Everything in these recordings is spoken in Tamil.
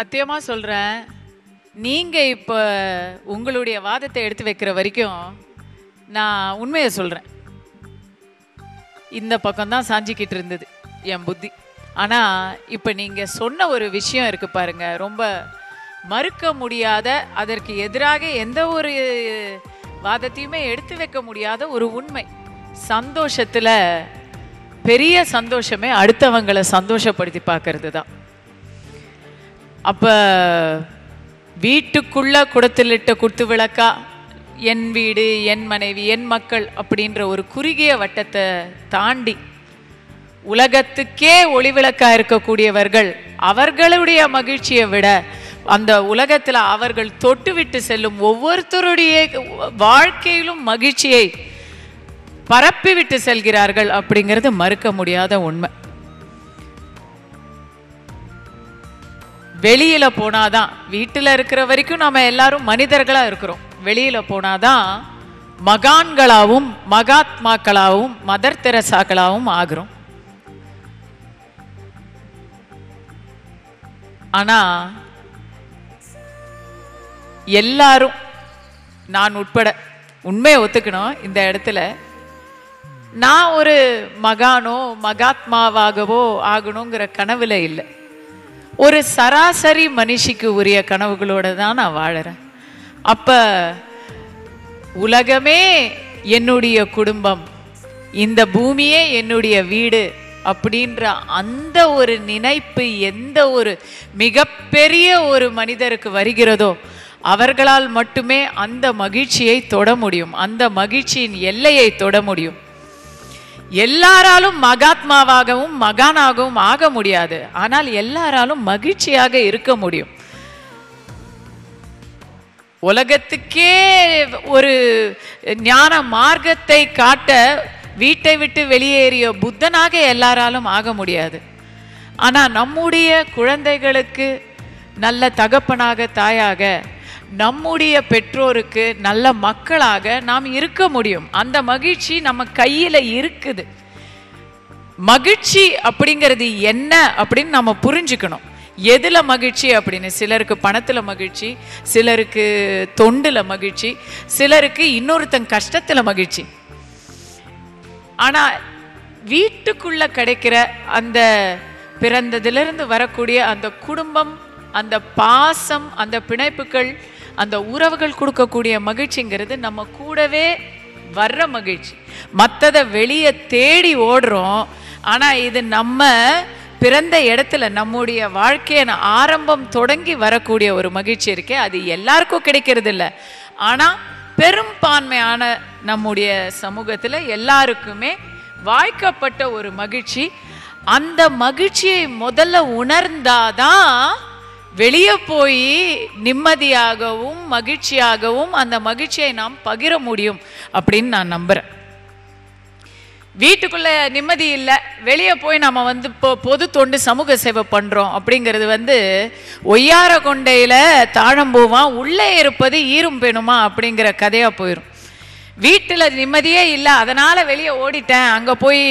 சத்தியமா சொல்றேன், நீங்க இப்ப உங்களுடைய வாதத்தை எடுத்து வைக்கிற வரைக்கும் நான் உண்மையை சொல்றேன். இந்த பக்கம் தான் சாஞ்சிக்கிட்டு இருந்தது என் புத்தி. ஆனா இப்ப நீங்க சொன்ன ஒரு விஷயம் இருக்கு பாருங்க, ரொம்ப மறுக்க முடியாத, அதற்கு எதிராக எந்த ஒரு வாதத்தையுமே எடுத்து வைக்க முடியாத ஒரு உண்மை. சந்தோஷத்துல பெரிய சந்தோஷமே அடுத்தவங்களை சந்தோஷப்படுத்தி பார்க்கறது தான். அப்ப வீட்டுக்குள்ள குடத்திலிட்ட குத்து விளக்கா என் வீடு, என் மனைவி, என் மக்கள் அப்படின்ற ஒரு குறுகிய வட்டத்தை தாண்டி உலகத்துக்கே ஒளிவிளக்கா இருக்கக்கூடியவர்கள் அவர்களுடைய மகிழ்ச்சியை விட அந்த உலகத்துல அவர்கள் தொட்டு விட்டு செல்லும் ஒவ்வொருத்தருடைய வாழ்க்கையிலும் மகிழ்ச்சியை பரப்பி விட்டு செல்கிறார்கள் அப்படிங்கிறது மறுக்க முடியாத உண்மை. வெளியில போனாதான், வீட்டுல இருக்கிற வரைக்கும் நாம எல்லாரும் மனிதர்களா இருக்கிறோம். வெளியில போனாதான் மகான்களாவும் மகாத்மாக்களாவும் மதர் தெரசாக்களாவும் ஆகிறோம். ஆனா எல்லாரும், நான் உட்பட, உண்மையை ஒத்துக்கணும் இந்த இடத்துல, நான் ஒரு மகானோ மகாத்மாவாகவோ ஆகணுங்கிற கனவுல இல்லை. ஒரு சராசரி மனுஷிக்கு உரிய கனவுகளோட தான் நான் வாழறேன். அப்ப உலகமே என்னுடைய குடும்பம், இந்த பூமியே என்னுடைய வீடு அப்படின்ற அந்த ஒரு நினைப்பு எந்த ஒரு மிகப்பெரிய ஒரு மனிதருக்கு வருகிறதோ அவர்களால் மட்டுமே அந்த மகிழ்ச்சியை தொட முடியும், அந்த மகிழ்ச்சியின் எல்லையை தொட முடியும். எல்லாராலும் மகாத்மாவாகவும் மகானாகவும் ஆக முடியாது, ஆனால் எல்லாராலும் மகிழ்ச்சியாக இருக்க முடியும். உலகத்துக்கே ஒரு ஞான மார்க்கத்தை காட்ட வீட்டை விட்டு வெளியேறிய புத்தனாக எல்லாராலும் ஆக முடியாது. ஆனா நம்முடைய குழந்தைகளுக்கு நல்ல தகப்பனாக, தாயாக, நம்முடைய பெற்றோருக்கு நல்ல மக்களாக நாம் இருக்க முடியும். அந்த மகிழ்ச்சி நம்ம கையில இருக்குது. மகிழ்ச்சி அப்படிங்கிறது என்ன அப்படின்னு நம்ம புரிஞ்சுக்கணும். எதுல மகிழ்ச்சி அப்படின்னு, சிலருக்கு பணத்துல மகிழ்ச்சி, சிலருக்கு தொண்டுல மகிழ்ச்சி, சிலருக்கு இன்னொருத்தன் கஷ்டத்துல மகிழ்ச்சி. ஆனா வீட்டுக்குள்ள கிடைக்கிற அந்த பிறந்ததிலிருந்து வரக்கூடிய அந்த குடும்பம், அந்த பாசம், அந்த பிணைப்புகள், அந்த உறவுகள் கொடுக்கக்கூடிய மகிழ்ச்சிங்கிறது நம்ம கூடவே வர்ற மகிழ்ச்சி. மற்றதை வெளியே தேடி ஓடுறோம், ஆனா இது நம்ம பிறந்த இடத்துல நம்முடைய வாழ்க்கையை ஆரம்பம் தொடங்கி வரக்கூடிய ஒரு மகிழ்ச்சி இருக்கே, அது எல்லாருக்கும் கிடைக்கிறது இல்லை. ஆனா பெரும்பான்மையான நம்முடைய சமூகத்துல எல்லாருக்குமே வாய்க்கப்பட்ட ஒரு மகிழ்ச்சி. அந்த மகிழ்ச்சியை முதல்ல உணர்ந்தாதான் வெளியே போய் நிம்மதியாகவும் மகிழ்ச்சியாகவும் அந்த மகிழ்ச்சியை நாம் பகிர முடியும் அப்படின்னு நான் நம்புறேன். வீட்டுக்குள்ள நிம்மதி இல்லை, வெளியே போய் நம்ம பொது தொண்டு சமூக சேவை பண்றோம் அப்படிங்கிறது ஒய்யார கொண்டையில தாழம்பூவா உள்ளே இருப்பது ஈரும் பெணுமா அப்படிங்கிற கதையா போயிடும். வீட்டுல நிம்மதியே இல்லை, அதனால வெளியே ஓடிட்டேன், அங்க போய்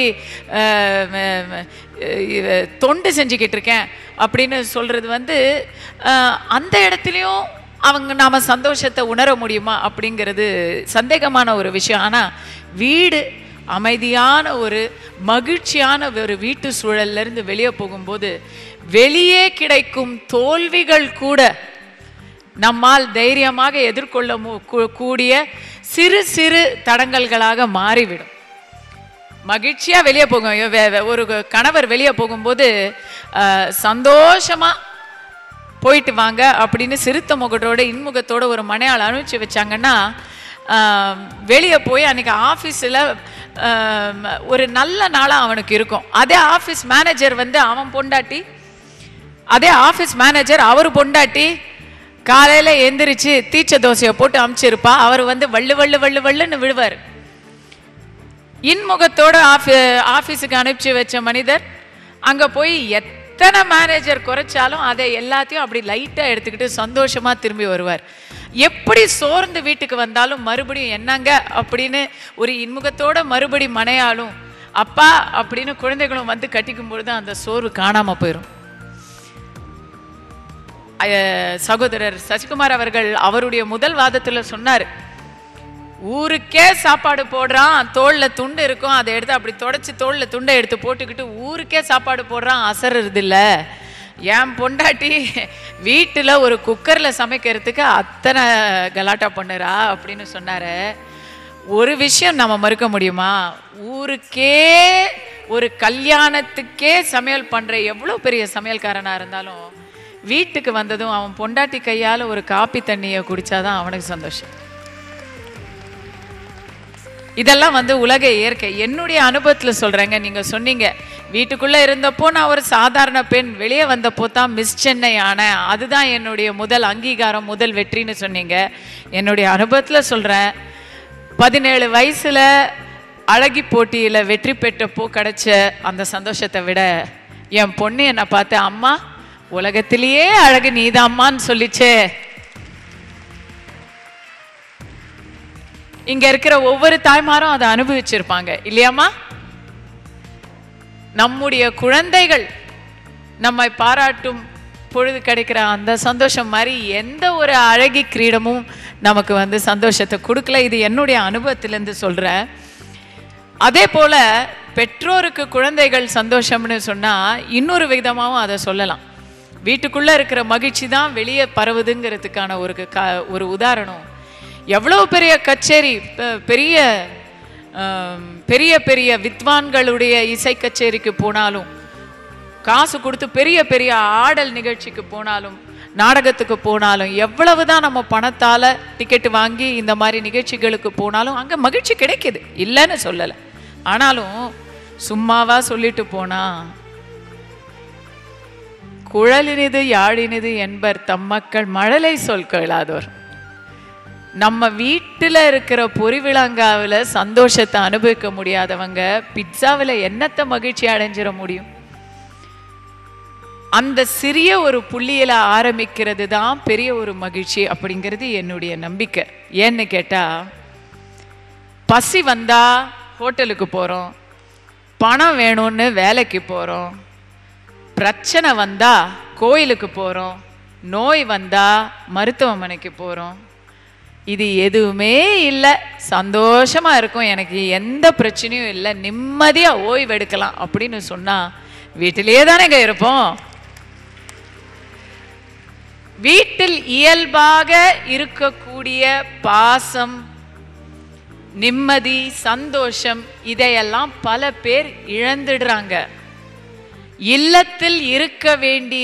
தொண்டு செஞ்சுக்கிட்டு இருக்கேன் அப்படின்னு சொல்றது அந்த இடத்துலையும் நாம சந்தோஷத்தை உணர முடியுமா அப்படிங்கிறது சந்தேகமான ஒரு விஷயம். ஆனா வீடு அமைதியான ஒரு மகிழ்ச்சியான ஒரு வீட்டு சூழல்ல இருந்து வெளியே போகும்போது வெளியே கிடைக்கும் தோல்விகள் கூட நம்மால் தைரியமாக எதிர்கொள்ள கூடிய சிறு சிறு தடங்கல்களாக மாறிவிடும். மகிழ்ச்சியா வெளியே போகும். ஒரு கணவர் வெளியே போகும்போது சந்தோஷமா போயிட்டு வாங்க அப்படின்னு சிறுத்த முகத்தோட இன்முகத்தோட ஒரு மனையாள் அனுப்பிச்சு வச்சாங்கன்னா வெளியே போய் அன்னைக்கு ஆஃபீஸில் ஒரு நல்ல நாளாக அவனுக்கு இருக்கும். அதே ஆஃபீஸ் மேனேஜர் அவன் பொண்டாட்டி, அதே ஆஃபீஸ் மேனேஜர் அவர் பொண்டாட்டி காலையில் எந்திரிச்சு தீச்ச தோசையை போட்டு அமுச்சிருப்பா. அவர் வள்ளு வள்ளு வள்ளு வள்ளுன்னு விழுவார். இன்முகத்தோட ஆஃபீஸுக்கு அனுப்பிச்சு வச்ச மனிதர் அங்கே போய் எத்தனை மேனேஜர் குறைச்சாலும் அதை எல்லாத்தையும் அப்படி லைட்டாக எடுத்துக்கிட்டு சந்தோஷமாக திரும்பி வருவார். எப்படி சோர்ந்து வீட்டுக்கு வந்தாலும் மறுபடியும் என்னங்க அப்படின்னு ஒரு இன்முகத்தோட மறுபடி மனையாலும் அப்பா அப்படின்னு குழந்தைகளும் கட்டிக்கும் பொழுது அந்த சோர்வு காணாமல் போயிடும். சகோதரர் சசிகுமார் அவர்கள் அவருடைய முதல் வாதத்துல சொன்னார், ஊருக்கே சாப்பாடு போடுறான், தோல்ல துண்டு இருக்கும், அதை எடுத்து அப்படி தொடச்சி தோல்ல துண்டை எடுத்து போட்டுக்கிட்டு ஊருக்கே சாப்பாடு போடுறான், அசறது இல்ல. என் பொண்டாட்டி வீட்டுல ஒரு குக்கர்ல சமைக்கிறதுக்கு அத்தனை கலாட்டா பண்ணுறா அப்படின்னு சொன்னாரு. ஒரு விஷயம் நம்ம மறுக்க முடியுமா? ஊருக்கே ஒரு கல்யாணத்துக்கே சமையல் பண்ற எவ்வளவு பெரிய சமையல்காரனா இருந்தாலும் வீட்டுக்கு வந்ததும் அவன் பொண்டாட்டி கையால ஒரு காப்பி தண்ணியை குடிச்சாதான் அவனுக்கு சந்தோஷம். இதெல்லாம் உலக இயற்கை. என்னுடைய அனுபவத்துல சொல்றேங்க. நீங்க சொன்னீங்க வீட்டுக்குள்ள இருந்தப்போ நான் ஒரு சாதாரண பெண், வெளியே வந்தப்போ தான் மிஸ் சென்னை ஆனேன், அதுதான் என்னுடைய முதல் அங்கீகாரம், முதல் வெற்றின்னு சொன்னீங்க. என்னுடைய அனுபவத்துல சொல்றேன், 17 வயசுல அழகி போட்டியில வெற்றி பெற்றப்போ கிடைச்ச அந்த சந்தோஷத்தை விட என் பொண்ணு என்னை பார்த்து, அம்மா உலகத்திலேயே அழகு நீதான் அம்மான்னு சொல்லிச்சே. இங்க இருக்கிற ஒவ்வொரு தாய்மாரும் அதை அனுபவிச்சிருப்பாங்க இல்லையாமா? நம்முடைய குழந்தைகள் நம்மை பாராட்டும் பொழுது கிடைக்கிற அந்த சந்தோஷம் மாதிரி எந்த ஒரு அழகி கிரீடமும் நமக்கு சந்தோஷத்தை கொடுக்கல. இது என்னுடைய அனுபவத்திலேருந்து சொல்றேன். அதே போல பெற்றோருக்கு குழந்தைகள் சந்தோஷம்னு சொன்னா இன்னொரு விதமாகவும் அதை சொல்லலாம். வீட்டுக்குள்ள இருக்கிற மகிழ்ச்சி தான் வெளியே பரவுதுங்கிறதுக்கான ஒரு உதாரணம். எவ்வளவு பெரிய கச்சேரி, பெரிய பெரிய பெரிய வித்வான்களுடைய இசை கச்சேரிக்கு போனாலும், காசு கொடுத்து பெரிய பெரிய ஆடல் நிகழ்ச்சிக்கு போனாலும், நாடகத்துக்கு போனாலும், எவ்வளவுதான் நம்ம பணத்தால டிக்கெட் வாங்கி இந்த மாதிரி நிகழ்ச்சிகளுக்கு போனாலும் அங்க மகிழ்ச்சி கிடைக்குது, இல்லைன்னு சொல்லலை. ஆனாலும் சும்மாவா சொல்லிட்டு போனா, குழலினிது யாழினிது என்பர் தம்மக்கள் மழலை சொல் கேளாதோர். நம்ம வீட்டில் இருக்கிற பொறிவிழாங்காவில் சந்தோஷத்தை அனுபவிக்க முடியாதவங்க பிட்சாவில் என்னத்தை மகிழ்ச்சி அடைஞ்சிட முடியும்? அந்த சிறிய ஒரு புள்ளியில ஆரம்பிக்கிறது தான் பெரிய ஒரு மகிழ்ச்சி அப்படிங்கிறது என்னுடைய நம்பிக்கை. ஏன்னு கேட்டா, பசி வந்தா ஹோட்டலுக்கு போறோம், பணம் வேணும்னு வேலைக்கு போறோம், பிரச்சனை வந்தா கோயிலுக்கு போறோம், நோய் வந்தா மருத்துவமனைக்கு போறோம். இது எதுவுமே இல்லை, சந்தோஷமா இருக்கும், எனக்கு எந்த பிரச்சனையும் இல்லை, நிம்மதியா ஓய்வு எடுக்கலாம் அப்படின்னு சொன்னா வீட்டிலேயே தானேங்க இருப்போம். வீட்டில் இயல்பாக இருக்கக்கூடிய பாசம், நிம்மதி, சந்தோஷம் இதையெல்லாம் பல பேர் இழந்துடுறாங்க. இல்லத்தில் இருக்க வேண்டிய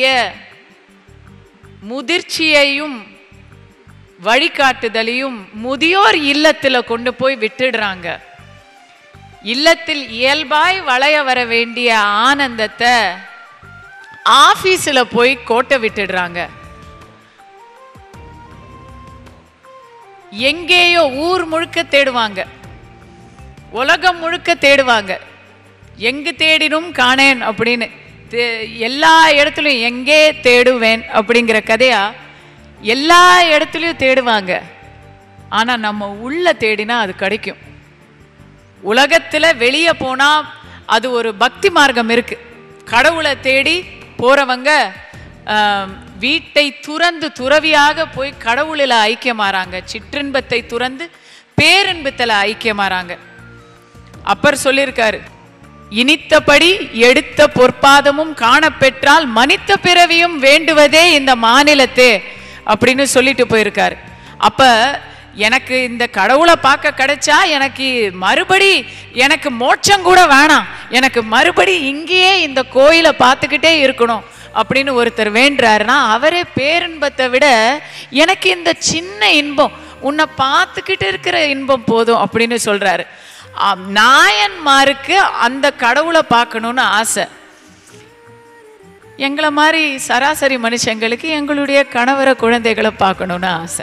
முதிர்ச்சியையும் வழிகாட்டுதலையும் முதியோர் இல்லத்துல கொண்டு போய் விட்டுடுறாங்க. இல்லத்தில் இயல்பாய் வளைய வர வேண்டிய ஆனந்தத்தை ஆபீஸ்ல போய் கோட்டை விட்டுடுறாங்க. எங்கேயோ ஊர் முழுக்க தேடுவாங்க, உலகம் முழுக்க தேடுவாங்க, எங்கு தேடினும் காணேன் அப்படின்னு. எல்லா இடத்துலையும் எங்கே தேடுவேன் அப்படிங்கிற கதையா எல்லா இடத்துலையும் தேடுவாங்க. ஆனா நம்ம உள்ள தேடினா அது கிடைக்கும். உலகத்துல வெளியே போனா அது ஒரு பக்தி மார்க்கம் இருக்கு. கடவுளை தேடி போறவங்க வீட்டை துறந்து துறவியாக போய் கடவுளில் ஐக்கியமாறாங்க. சிற்றின்பத்தை துறந்து பேரின்பத்தில் ஐக்கியமாறாங்க. அப்பர் சொல்லியிருக்காரு, இனித்தபடி எடுத்த பொற்பாதமும் காணப்பெற்றால் மனித பிறவியும் வேண்டுவதே இந்த மாநிலத்தே அப்படின்னு சொல்லிட்டு போயிருக்காரு. அப்ப எனக்கு இந்த கடவுளை பார்க்க கிடைச்சா எனக்கு மறுபடி எனக்கு மோட்சம் கூட வேணாம், எனக்கு மறுபடி இங்கேயே இந்த கோயிலை பார்த்துக்கிட்டே இருக்கணும் அப்படின்னு ஒருத்தர் வேண்டுறாருன்னா அவரே பேரின்பத்தை விட எனக்கு இந்த சின்ன இன்பம், உன்னை பார்த்துக்கிட்டு இருக்கிற இன்பம் போதும் அப்படின்னு சொல்றாரு. நாயன்மாருக்கு அந்த கடவுளை பார்க்கணும்னு ஆசை. எங்களை மாதிரி சராசரி மனுஷங்களுக்கு எங்களுடைய கணவரை குழந்தைகளை பார்க்கணும்னு ஆசை.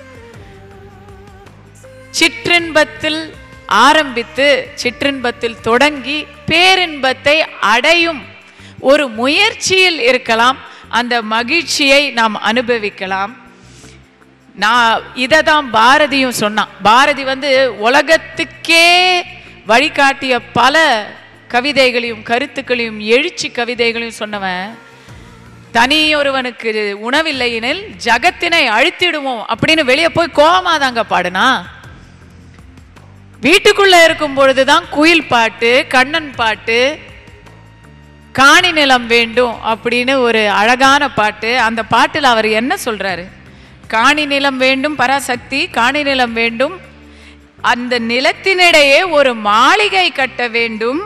சிற்றின்பத்தில் ஆரம்பித்து சிற்றின்பத்தில் தொடங்கி பேரின்பத்தை அடையும் ஒரு முயற்சியில் இருக்கலாம். அந்த மகிழ்ச்சியை நாம் அனுபவிக்கலாம். நான் இதை தான் பாரதியும் சொன்னான். பாரதி உலகத்துக்கே வழிகாட்டிய பல கவிதைகளையும் கருத்துக்களையும் எழுச்சி கவிதைகளையும் சொன்னவன். தனியொருவனுக்கு உணவில்லை எனில் ஜகத்தினை அழித்திடுவோம் அப்படின்னு வெளியே போய் கோவமாதாங்க பாடுனா. வீட்டுக்குள்ள இருக்கும் பொழுதுதான் குயில் பாட்டு, கண்ணன் பாட்டு, காணி நிலம் வேண்டும் அப்படின்னு ஒரு அழகான பாட்டு. அந்த பாட்டில் அவர் என்ன சொல்றாரு? காணி நிலம் வேண்டும் பராசக்தி, காணி நிலம் வேண்டும், அந்த நிலத்தினிடையே ஒரு மாளிகை கட்ட வேண்டும்,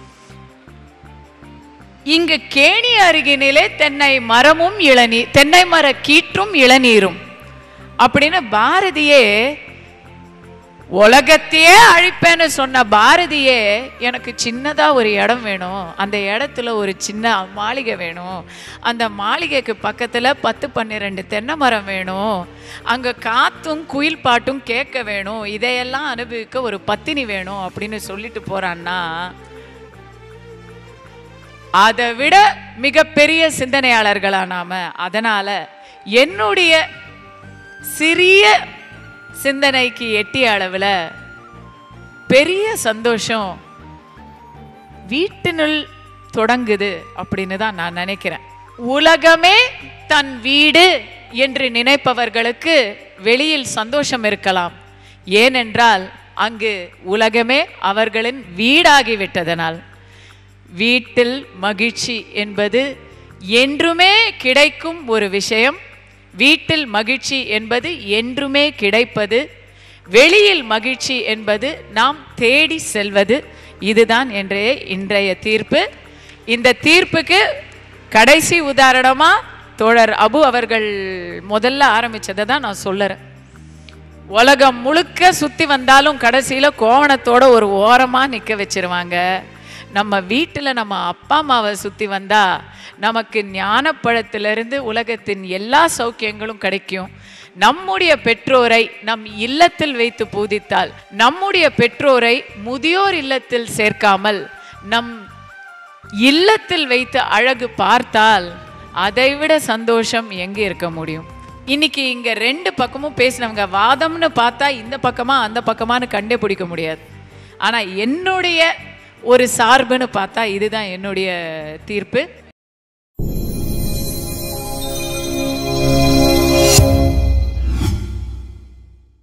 இங்கு கேணி அருகினிலே தென்னை மரமும் இளநீர், தென்னை மர கீற்றும் இளநீரும் அப்படின்னு பாரதியே உலகத்தையே அழிப்பேன்னு சொன்ன பாரதியே எனக்கு சின்னதா ஒரு இடம் வேணும், அந்த இடத்துல ஒரு சின்ன மாளிகை வேணும், அந்த மாளிகைக்கு பக்கத்துல 10-12 தென்னை மரம் வேணும், அங்க காத்தும் குயில் பாட்டும் கேட்க வேணும், இதையெல்லாம் அனுபவிக்க ஒரு பத்தினி வேணும் அப்படின்னு சொல்லிட்டு போறான்னா, அதை விட மிகப்பெரிய சிந்தனையாளர்களா நாம. அதனால என்னுடைய சிறிய சிந்தனைக்கு எட்டிய அளவுல பெரிய சந்தோஷம் வீட்டினுள் தொடங்குது அப்படின்னு தான் நான் நினைக்கிறேன். உலகமே தன் வீடு என்று நினைப்பவர்களுக்கு வெளியில் சந்தோஷம் இருக்கலாம். ஏனென்றால் அங்கு உலகமே அவர்களின் வீடாகிவிட்டதனால். வீட்டில் மகிழ்ச்சி என்பது என்றுமே கிடைக்கும் ஒரு விஷயம். வீட்டில் மகிழ்ச்சி என்பது என்றுமே கிடைப்பது. வெளியில் மகிழ்ச்சி என்பது நாம் தேடி செல்வது. இதுதான் இன்றைய தீர்ப்பு. இந்த தீர்ப்புக்கு கடைசி உதாரணமா தோழர் அபு அவர்கள் முதல்ல ஆரம்பிச்சதை தான் நான் சொல்லுறேன். உலகம் முழுக்க சுத்தி வந்தாலும் கடைசியில கோவணத்தோட ஒரு ஓரமா நிக்க வச்சிருவாங்க. நம்ம வீட்டில் நம்ம அப்பா அம்மாவை சுற்றி வந்தா நமக்கு ஞானப்பழத்திலிருந்து உலகத்தின் எல்லா சௌக்கியங்களும் கிடைக்கும். நம்முடைய பெற்றோரை நம் இல்லத்தில் வைத்து பூதித்தால், நம்முடைய பெற்றோரை முதியோர் இல்லத்தில் சேர்க்காமல் நம் இல்லத்தில் வைத்து அழகு பார்த்தால் அதைவிட சந்தோஷம் எங்கே இருக்க முடியும்? இன்னைக்கு இங்க 2 பக்கமும் பேசினவங்க வாதம்னு பார்த்தா இந்த பக்கமா அந்த பக்கமானு கண்டே பிடிக்க முடியாது. ஆனா என்னுடைய ஒரு சார்புன்னு பார்த்தா இதுதான் என்னுடைய தீர்ப்பு.